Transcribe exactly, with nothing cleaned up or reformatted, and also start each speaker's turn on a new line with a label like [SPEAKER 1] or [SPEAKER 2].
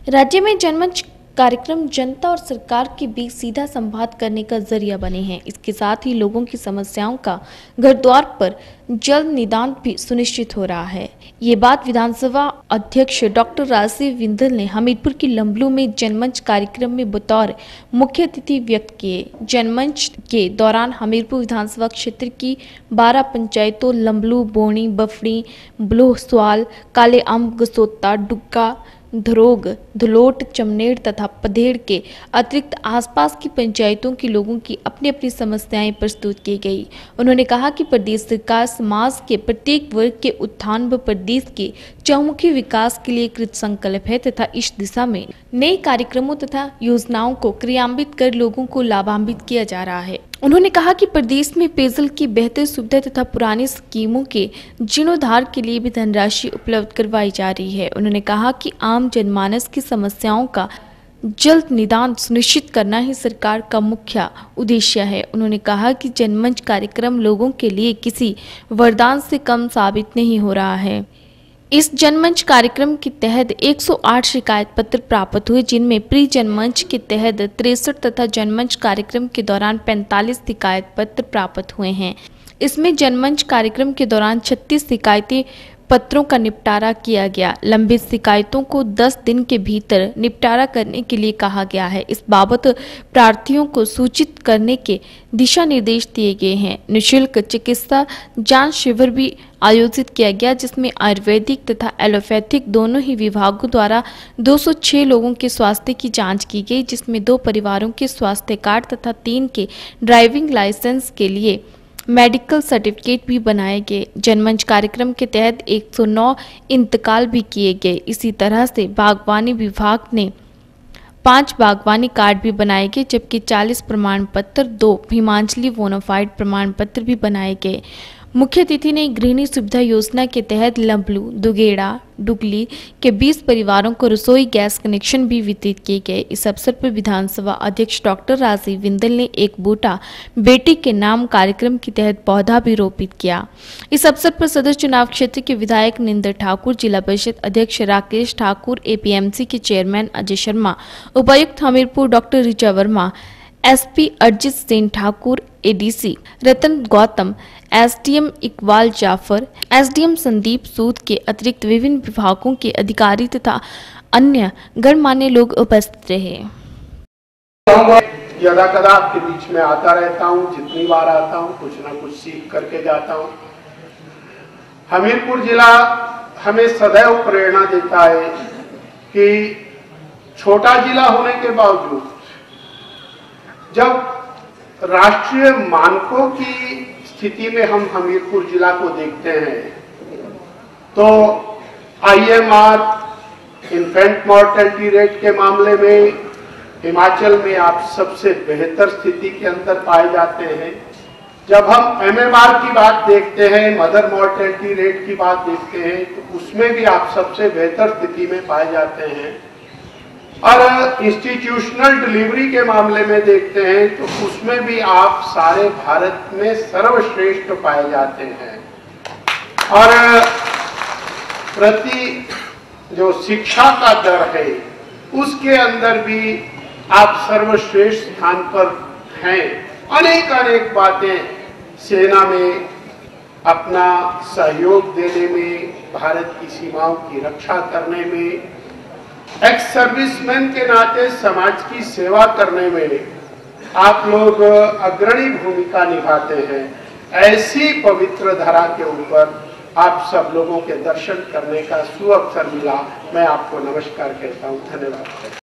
[SPEAKER 1] राज्य में जनमंच कार्यक्रम जनता और सरकार के बीच सीधा संवाद करने का जरिया बने हैं। इसके साथ ही लोगों की समस्याओं का घर द्वार पर जल्द निदान भी सुनिश्चित हो रहा है। ये बात विधानसभा अध्यक्ष डॉक्टर राजीव बिंदल ने हमीरपुर की लंबलू में जनमंच कार्यक्रम में बतौर मुख्य अतिथि व्यक्त किए। जनमंच के दौरान हमीरपुर विधानसभा क्षेत्र की बारह पंचायतों लंबलू, बोणी, बफड़ी, ब्लोहसवाल, काले अम्ब, गसोता, डुग्गा, धरोग, धुलोट, चमनेर तथा पधेड़ के अतिरिक्त आसपास की पंचायतों के लोगों की अपनी अपनी समस्याएं प्रस्तुत की गई। उन्होंने कहा कि प्रदेश सरकार समाज के प्रत्येक वर्ग के उत्थान व प्रदेश के चहुमुखी विकास के लिए कृत संकल्प है तथा इस दिशा में नए कार्यक्रमों तथा योजनाओं को क्रियान्वित कर लोगों को लाभान्वित किया जा रहा है। उन्होंने कहा कि प्रदेश में पेयजल की बेहतर सुविधा तथा पुरानी स्कीमों के जीर्णोद्धार के लिए भी धनराशि उपलब्ध करवाई जा रही है। उन्होंने कहा कि आम जनमानस की समस्याओं का जल्द निदान सुनिश्चित करना ही सरकार का मुख्य उद्देश्य है। उन्होंने कहा कि जनमंच कार्यक्रम लोगों के लिए किसी वरदान से कम साबित नहीं हो रहा है। इस जनमंच कार्यक्रम के तहत एक सौ आठ शिकायत पत्र प्राप्त हुए, जिनमें प्री जनमंच के तहत तिरसठ तथा जनमंच कार्यक्रम के दौरान पैंतालीस शिकायत पत्र प्राप्त हुए हैं। इसमें जनमंच कार्यक्रम के दौरान छत्तीस शिकायतें पत्रों का निपटारा किया गया। लंबित शिकायतों को दस दिन के भीतर निपटारा करने के लिए कहा गया है। इस बाबत प्रार्थियों को सूचित करने के दिशा निर्देश दिए गए हैं। निःशुल्क चिकित्सा जांच शिविर भी आयोजित किया गया, जिसमें आयुर्वेदिक तथा एलोपैथिक दोनों ही विभागों द्वारा दो सौ छह लोगों के स्वास्थ्य की जांच की गई, जिसमें दो परिवारों के स्वास्थ्य कार्ड तथा तीन के ड्राइविंग लाइसेंस के लिए मेडिकल सर्टिफिकेट भी बनाए गए। जनमंच कार्यक्रम के तहत एक सौ नौ इंतकाल भी किए गए। इसी तरह से बागवानी विभाग ने पांच बागवानी कार्ड भी बनाए गए, जबकि चालीस प्रमाण पत्र, दो हिमाचली बोनाफाइड प्रमाण पत्र भी बनाए गए। मुख्य अतिथि ने गृहिणी सुविधा योजना के तहत लंबलू, दुगेड़ा, डुगली के बीस परिवारों को रसोई गैस कनेक्शन भी वितरित किए गए। इस अवसर पर विधानसभा अध्यक्ष डॉक्टर राजीव बिंदल ने एक बूटा बेटी के नाम कार्यक्रम के तहत पौधा भी रोपित किया। इस अवसर पर सदर चुनाव क्षेत्र के विधायक निंदर ठाकुर, जिला परिषद अध्यक्ष राकेश ठाकुर, एपीएमसी के चेयरमैन अजय शर्मा, उपायुक्त Hamirpur doctor Richa Verma, SP Arjit Sen Thakur, ADC Ratan Gautam, SDM Iqbal Jafar, SDM Sandeep Sood के अतिरिक्त विभिन्न विभागों के अधिकारी तथा अन्य गणमान्य लोग उपस्थित रहे।
[SPEAKER 2] यदा कदा आपके बीच में आता रहता हूँ, जितनी बार आता हूँ कुछ ना कुछ सीख करके जाता हूँ। हमीरपुर जिला हमें सदैव प्रेरणा देता है कि छोटा जिला होने के बावजूद जब राष्ट्रीय मानकों की स्थिति में हम हमीरपुर जिला को देखते हैं तो आईएमआर, इन्फेंट मॉर्टेलिटी रेट के मामले में हिमाचल में आप सबसे बेहतर स्थिति के अंदर पाए जाते हैं। जब हम एमएमआर की बात देखते हैं, मदर मॉर्टेलिटी रेट की बात देखते हैं, तो उसमें भी आप सबसे बेहतर स्थिति में पाए जाते हैं। और इंस्टीट्यूशनल डिलीवरी के मामले में देखते हैं तो उसमें भी आप सारे भारत में सर्वश्रेष्ठ पाए जाते हैं। और प्रति जो शिक्षा का दर है उसके अंदर भी आप सर्वश्रेष्ठ स्थान पर हैं। अनेक अनेक बातें सेना में अपना सहयोग देने में, भारत की सीमाओं की रक्षा करने में, एक्स सर्विसमैन के नाते समाज की सेवा करने में आप लोग अग्रणी भूमिका निभाते हैं। ऐसी पवित्र धरा के ऊपर आप सब लोगों के दर्शन करने का सुअवसर मिला। मैं आपको नमस्कार कहता हूँ। धन्यवाद।